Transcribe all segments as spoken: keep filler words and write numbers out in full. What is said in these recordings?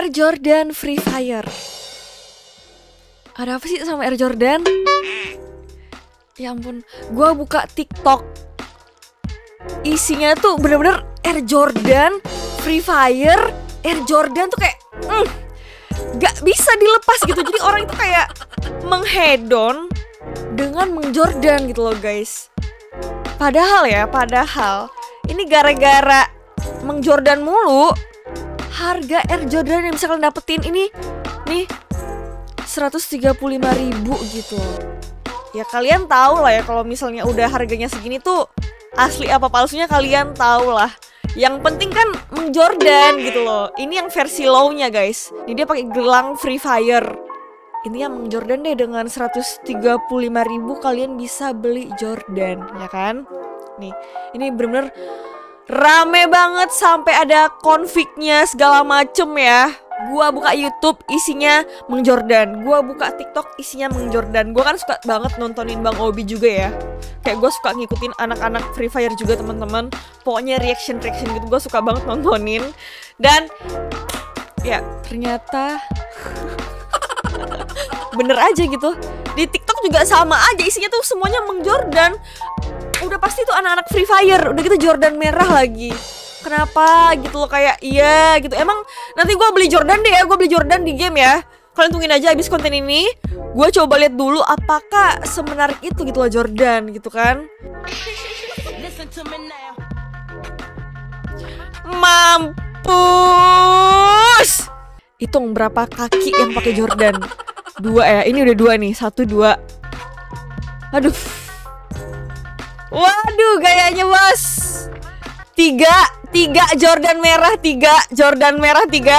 Air Jordan Free Fire. Ada apa sih sama Air Jordan? Ya ampun, gue buka TikTok, isinya tuh bener-bener Air Jordan Free Fire. Air Jordan tuh kayak mm, gak bisa dilepas gitu. Jadi orang itu kayak menghedon dengan mengjordan gitu loh guys. Padahal ya, padahal ini gara-gara mengjordan mulu, harga Air Jordan yang bisa kalian dapetin ini nih seratus tiga puluh lima ribu gitu. Ya kalian tahu lah ya, kalau misalnya udah harganya segini tuh asli apa palsunya kalian tahu lah. Yang penting kan mengjordan gitu loh. Ini yang versi low-nya guys. Ini dia pakai gelang Free Fire. Ini yang mengjordan deh, dengan seratus tiga puluh lima ribu kalian bisa beli Jordan, ya kan? Nih, ini bener-bener rame banget sampai ada konfliknya segala macem ya. Gua buka YouTube isinya mengjordan, gua buka TikTok isinya mengjordan. Gua kan suka banget nontonin Bang Obi juga ya. Kayak gue suka ngikutin anak-anak Free Fire juga teman-teman. Pokoknya reaction-reaction gitu gue suka banget nontonin. Dan ya ternyata bener aja gitu. Di TikTok juga sama aja, isinya tuh semuanya mengjordan. Udah pasti tuh anak-anak Free Fire, udah gitu Jordan merah lagi. Kenapa gitu loh, kayak iya gitu. Emang nanti gue beli Jordan deh ya, gue beli Jordan di game ya. Kalian tungguin aja abis konten ini. Gue coba lihat dulu apakah semenarik itu gitu loh Jordan gitu kan. Mampus. Hitung berapa kaki yang pakai Jordan. Dua ya, ini udah dua nih, satu dua. Aduh. Waduh gayanya bos. Tiga, tiga Jordan merah, tiga Jordan merah, tiga.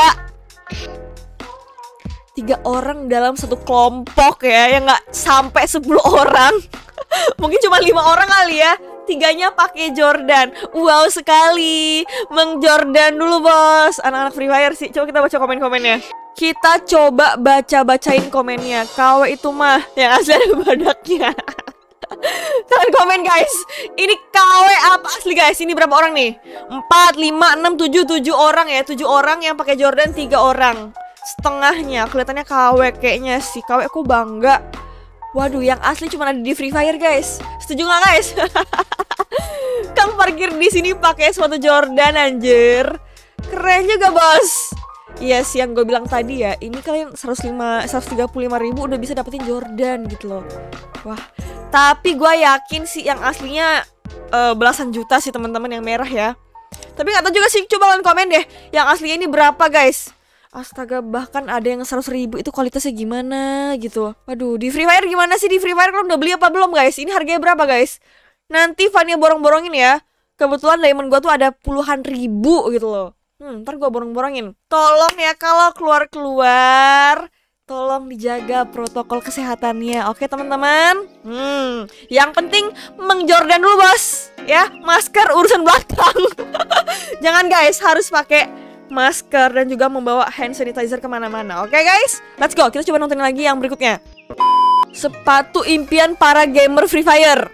Tiga orang dalam satu kelompok ya, yang nggak sampai sepuluh orang. Mungkin cuma lima orang kali ya. Tiganya pakai Jordan. Wow sekali. Mengjordan dulu bos. Anak-anak Free Fire sih. Coba kita baca komen-komennya. Kita coba baca-bacain komennya. K W itu mah yang asli ada badaknya. Kalian komen guys, ini K W apa asli guys? Ini berapa orang nih? Empat, lima, enam, tujuh, tujuh orang ya. Tujuh orang yang pakai Jordan, tiga orang. Setengahnya kelihatannya K W kayaknya sih. K W aku bangga. Waduh, yang asli cuma ada di Free Fire guys. Setuju nggak guys? Kang parkir di sini pakai sepatu Jordan anjir. Keren juga bos. Iya sih yang gue bilang tadi ya. Ini kalian seratus lima, seratus tiga puluh lima ribu udah bisa dapetin Jordan gitu loh. Wah. Tapi gue yakin sih yang aslinya uh, belasan juta sih teman-teman yang merah ya. Tapi nggak tahu juga sih. Coba kalian komen deh. Yang aslinya ini berapa guys? Astaga, bahkan ada yang seratus ribu, itu kualitasnya gimana gitu. Waduh, di Free Fire gimana sih? Di Free Fire kalian udah beli apa belum guys? Ini harganya berapa guys? Nanti Fania borong-borongin ya. Kebetulan diamond gue tuh ada puluhan ribu gitu loh. Hmm, ntar gue borong-borongin. Tolong ya kalau keluar-keluar, tolong dijaga protokol kesehatannya. Oke teman-teman. Hmm, yang penting mengjordan dulu bos. Ya, masker urusan belakang. Jangan guys, harus pakai masker dan juga membawa hand sanitizer kemana-mana. Oke okay, guys, let's go. Kita coba nonton lagi yang berikutnya. Sepatu impian para gamer Free Fire.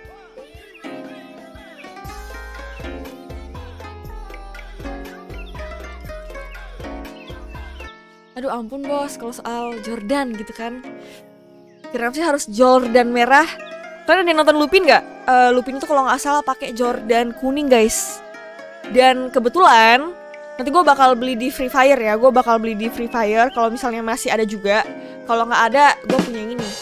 Aduh ampun bos, kalau soal Jordan gitu kan, kira-kira sih harus Jordan merah. Kalian ada yang nonton Lupin nggak? Uh, Lupin itu kalau nggak salah pakai Jordan kuning guys. Dan kebetulan nanti gue bakal beli di Free Fire ya. Gue bakal beli di Free Fire kalau misalnya masih ada juga. Kalau nggak ada, gue punya yang ini.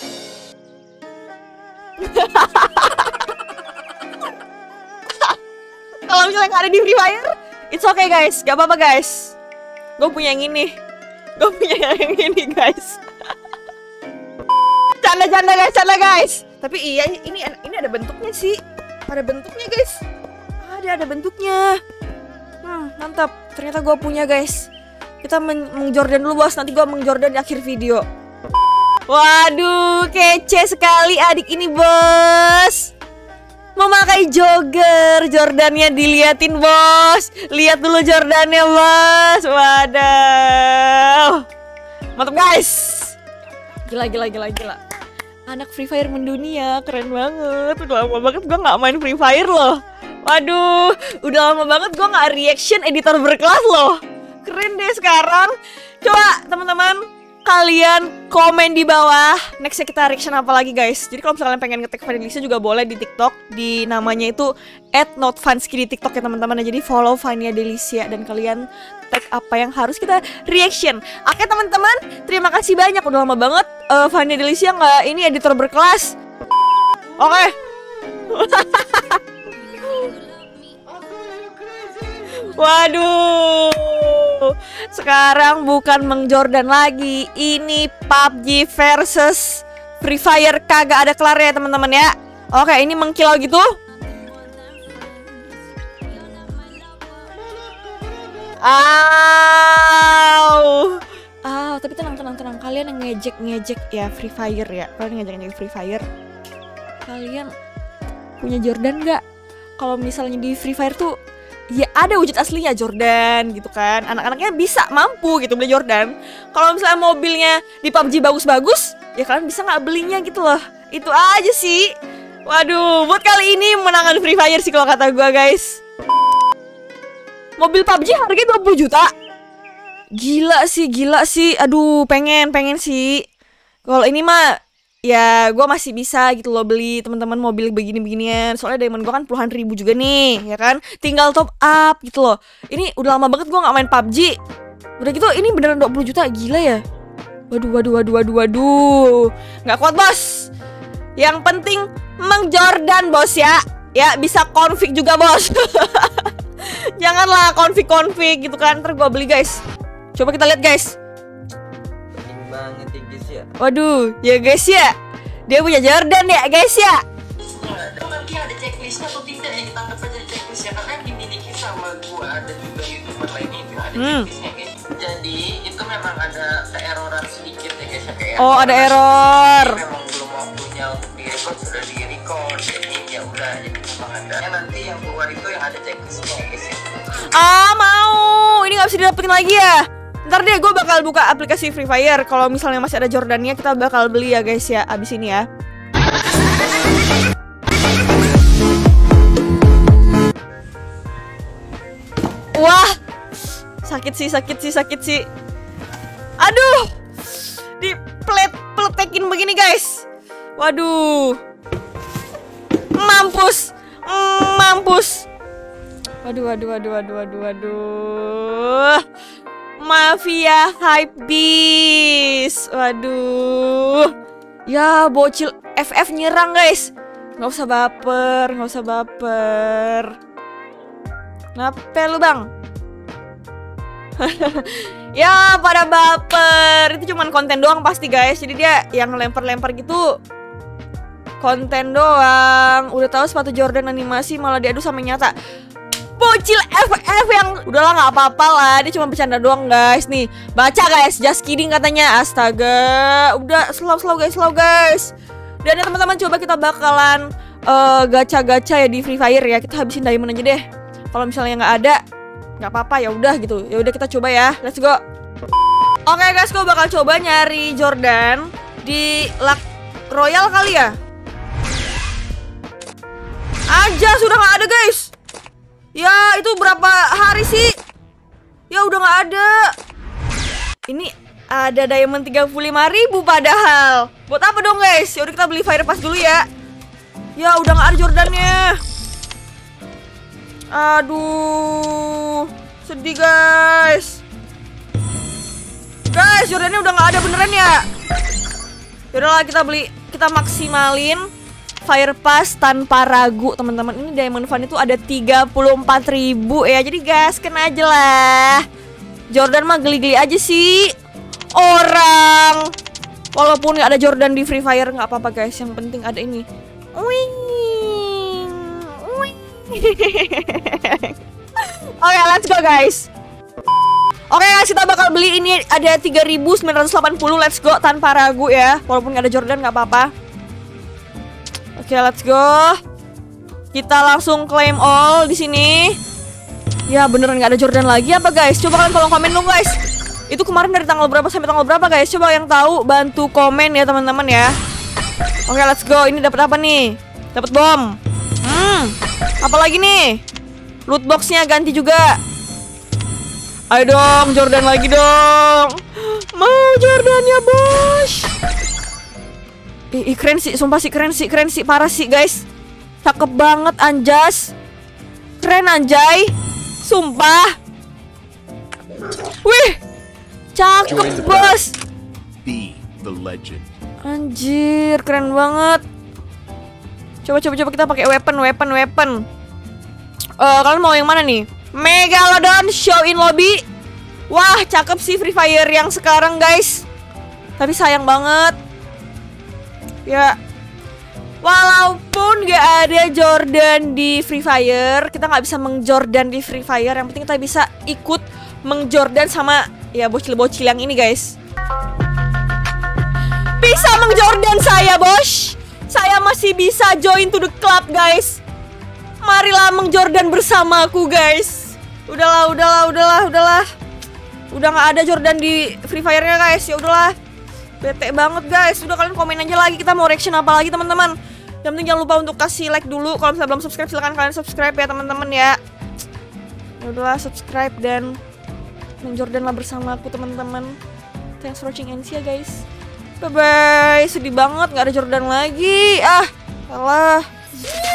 Kalau misalnya nggak ada di Free Fire, it's okay guys. Gak apa-apa guys. Gue punya yang ini. Gue punya yang ini guys. Canda-canda guys, canda guys. Tapi iya, ini ini ada bentuknya sih. Ada bentuknya guys. Ada ada bentuknya. Hmm, mantap. Ternyata gue punya guys. Kita mengjordan dulu bos. Nanti gue mengjordan di akhir video. Waduh, kece sekali adik ini bos. Memakai jogger. Jordannya diliatin bos. Lihat dulu Jordannya bos. Waduh. Mantap guys. Gila gila gila gila. Anak Free Fire mendunia. Keren banget. Udah lama banget gue gak main Free Fire loh. Waduh, udah lama banget gue gak reaction editor berkelas loh. Keren deh sekarang. Coba teman-teman kalian komen di bawah nextnya kita reaction apa lagi guys. Jadi kalau misalnya pengen nge-tag Fanny Delicia juga boleh di TikTok, di namanya itu at notfanski di TikTok ya teman-teman. Jadi follow Fanny Delicia dan kalian tag apa yang harus kita reaction. Oke teman-teman, terima kasih banyak, udah lama banget uh, Fanny Delicia nggak ini editor berkelas. Oke. Waduh, sekarang bukan Mang Jordan lagi, ini P U B G versus Free Fire, kagak ada kelarnya ya teman-teman ya. Oke, ini mengkilau gitu. Aw, aw, tapi tenang tenang tenang, kalian yang ngejek ngejek ya Free Fire ya, kalian ngejek ngejek Free Fire. Kalian punya Jordan nggak? Kalau misalnya di Free Fire tuh ya ada wujud aslinya Jordan gitu kan. Anak-anaknya bisa mampu gitu beli Jordan. Kalau misalnya mobilnya di P U B G bagus-bagus, ya kalian bisa nggak belinya gitu loh. Itu aja sih. Waduh, buat kali ini menangan Free Fire sih kalau kata gue guys. Mobil P U B G harganya dua puluh juta. Gila sih, gila sih. Aduh, pengen, pengen sih. Kalau ini mah ya gue masih bisa gitu loh beli teman-teman mobil begini-beginian. Soalnya diamond gue kan puluhan ribu juga nih, ya kan. Tinggal top up gitu loh. Ini udah lama banget gue gak main P U B G. Udah gitu ini beneran dua puluh juta, gila ya. Waduh, waduh, waduh, waduh, waduh. Gak kuat bos. Yang penting Mang Jordan bos ya. Ya bisa config juga bos. Janganlah config-config gitu kan, ntar gue beli guys. Coba kita lihat guys. Banget ya guys ya. Waduh, ya guys ya, dia punya Jordan ya guys ya. Itu nanti ada checklistnya atau tidak ya, kita anggap aja checklistnya karena dimiliki sama gua, ada juga youtuber lain itu ada hmm. checklistnya guys. Jadi itu memang ada keeroran sedikit ya guys ya, kayak oh ada error. Memang belum waktunya untuk di record, sudah di record jadi ya udah, jadi memang ada. Yang nanti yang keluar itu yang ada checklistnya ya guys ya. Ah mau, ini nggak bisa didapetin lagi ya. Ntar deh gue bakal buka aplikasi Free Fire. Kalau misalnya masih ada Jordannya kita bakal beli ya guys ya, abis ini ya. Wah, sakit sih, sakit sih, sakit sih. Aduh, di plet pletekin begini guys. Waduh, mampus, mampus. Waduh, waduh, waduh, waduh, waduh, waduh. Mafia Hypebeast. Waduh. Ya bocil F F nyerang guys. Nggak usah baper, nggak usah baper. Kenapa lu bang? Ya pada baper. Itu cuman konten doang pasti guys. Jadi dia yang lempar-lempar gitu konten doang. Udah tahu sepatu Jordan animasi malah diadu sama nyata. Bocil F F yang udahlah nggak apa-apa lah, dia cuma bercanda doang guys. Nih baca guys, just kidding katanya. Astaga, udah slow slow guys, slow guys. Dan ya teman-teman, coba kita bakalan uh, gacha-gacha ya di Free Fire ya. Kita habisin diamond aja deh. Kalau misalnya nggak ada, nggak apa-apa ya udah gitu. Ya udah kita coba ya, let's go. Oke okay, guys, gue bakal coba nyari Jordan di Luck Royal kali ya. Aja sudah nggak ada guys. Ya itu berapa hari sih? Ya udah gak ada. Ini ada diamond tiga puluh lima ribu padahal. Buat apa dong guys? Ya udah kita beli Fire Pass dulu ya. Ya udah gak ada Jordannya. Aduh, sedih guys. Guys, Jordannya udah gak ada beneran ya. Yaudahlah kita beli, kita maksimalin Fire Pass tanpa ragu teman-teman. Ini Diamond Fund itu ada tiga puluh empat ribu ya. Jadi gas kena aja lah. Jordan mah geli-geli aja sih orang. Walaupun gak ada Jordan di Free Fire nggak apa-apa guys. Yang penting ada ini. Wing, wing. Oke, let's go guys. Oke guys, kita bakal beli ini ada tiga ribu sembilan ratus delapan puluh. Let's go tanpa ragu ya. Walaupun gak ada Jordan nggak apa-apa. Oke, let's go. Kita langsung claim all di sini. Ya beneran nggak ada Jordan lagi apa guys? Coba kalian tolong komen dong guys. Itu kemarin dari tanggal berapa sampai tanggal berapa guys? Coba yang tahu bantu komen ya teman-teman ya. Oke, let's go. Ini dapat apa nih? Dapat bom. Hmm. Apalagi nih? Loot boxnya ganti juga. Ayo dong, Jordan lagi dong. Jordannya, bos. Ih, ih, keren sih, sumpah sih, keren sih, keren sih, parah sih guys. Cakep banget anjas. Keren anjay. Sumpah. Wih, cakep bos. Be the legend. Anjir, keren banget. Coba coba coba kita pakai weapon, weapon, weapon. Uh, kalian mau yang mana nih? Megalodon show in lobby. Wah, cakep sih Free Fire yang sekarang guys. Tapi sayang banget. Ya, walaupun gak ada Jordan di Free Fire, kita nggak bisa mengjordan di Free Fire. Yang penting kita bisa ikut mengjordan sama ya bocil-bocil yang ini guys. Bisa mengjordan saya bos. Saya masih bisa join to the club guys. Marilah mengjordan bersamaku guys. Udahlah, udahlah, udahlah, udahlah. Udah nggak ada Jordan di Free Fire-nya guys. Ya udahlah. Bete banget guys. Udah, kalian komen aja lagi kita mau reaction apa lagi teman-teman. Yang penting jangan lupa untuk kasih like dulu. Kalau misalnya belum subscribe silahkan kalian subscribe ya teman-teman ya. Ya udahlah, subscribe dan menjordan lah bersama aku teman-teman. Thanks for watching and see ya guys. Bye bye. Sedih banget nggak ada Jordan lagi. Ah, salah.